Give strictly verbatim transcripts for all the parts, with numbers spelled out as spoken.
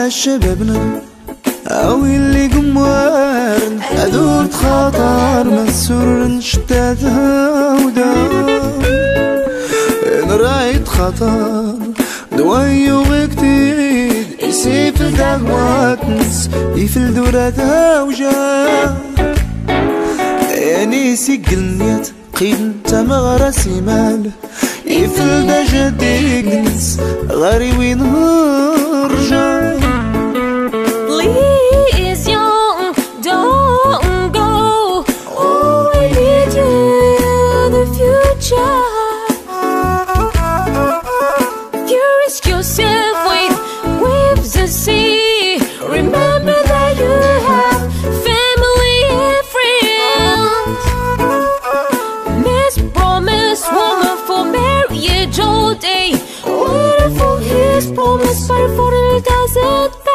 شبابنا أو اللي قموارن أدور خطر مسور نشتاتها ودار نرايد خطر دوايو وكتيد يسيف الدعواتنس يفل دوراتها وجار يعني سيقلنيت قيد تمغرسي مال يفل دا جديقنس غاري وين هرجع. Please young, don't go. Oh, I need you in the future. You risk yourself with waves of sea. Remember that you have family and friends. Miss promised woman for marriage all day. Waiting for his promise, but for it doesn't pass.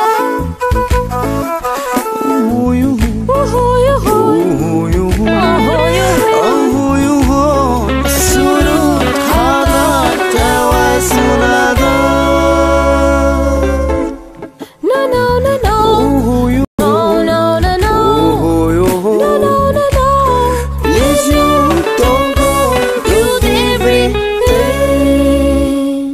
Oh, you, Oh, you, oh, you, oh, you, oh, you, oh, surut خضر تواسنا دار. no, no, no, no. Oh, you, No, no, no, no. oh, you, No, no, no, no. please you don't go. You did everything.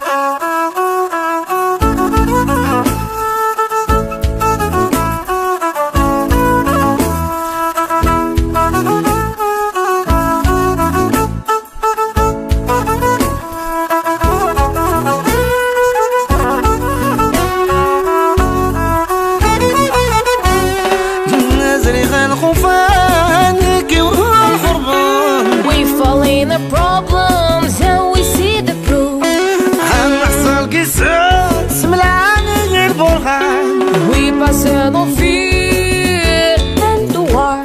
نزري خان خوفان كي وحربان We fall in the problems and we see the proof. هنحصل قصص ملعانة غير برهان. We pass no fear and the war.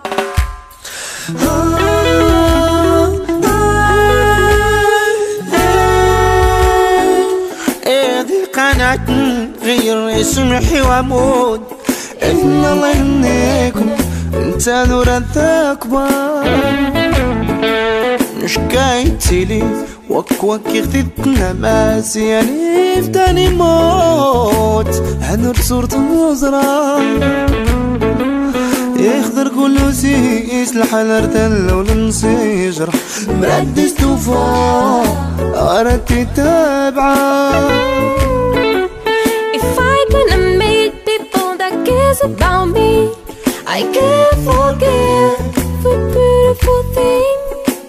هذه قناة غير اسمحي واموت إن الله يهنيكم انت نور الأكبر. مش كايتي لي وك وك يخدتنا ماس يعني فتاني موت هنور صورة وزرا يخضر كله سيس الحلر تلو لنسيجر مردس توفا أردت تابعه. If I gonna make people that cares about me, I can't forget the beautiful thing.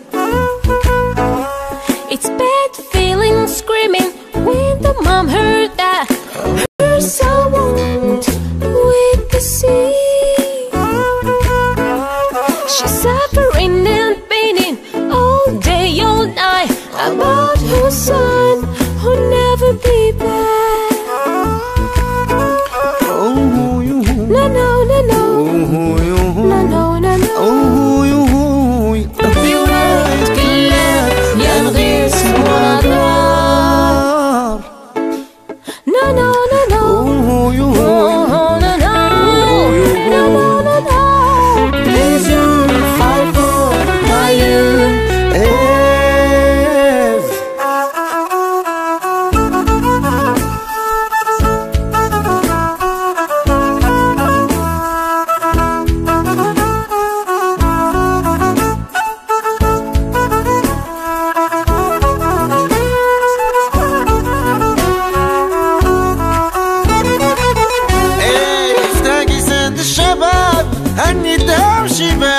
It's bad feeling screaming when the mom heard that her son won't wait to see. She's suffering and paining all day, all night about her son who'll never be back. Oh, you, No, no, no, no. oh, you, No, no, no, no. oh, you, بيولاد كلاب ينغيس ونضار. No, no, no, no. oh, you, Oh, no, no. No, no, no, no. Please you fight for my youth. Eve. افتاقي سند الشباب هني داو شباب